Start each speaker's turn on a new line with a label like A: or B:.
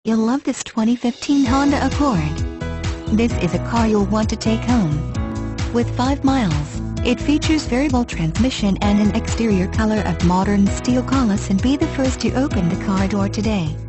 A: You'll love this 2015 Honda Accord. This is a car you'll want to take home. With 5 miles, it features variable transmission and an exterior color of modern steel. Call us and be the first to open the car door today.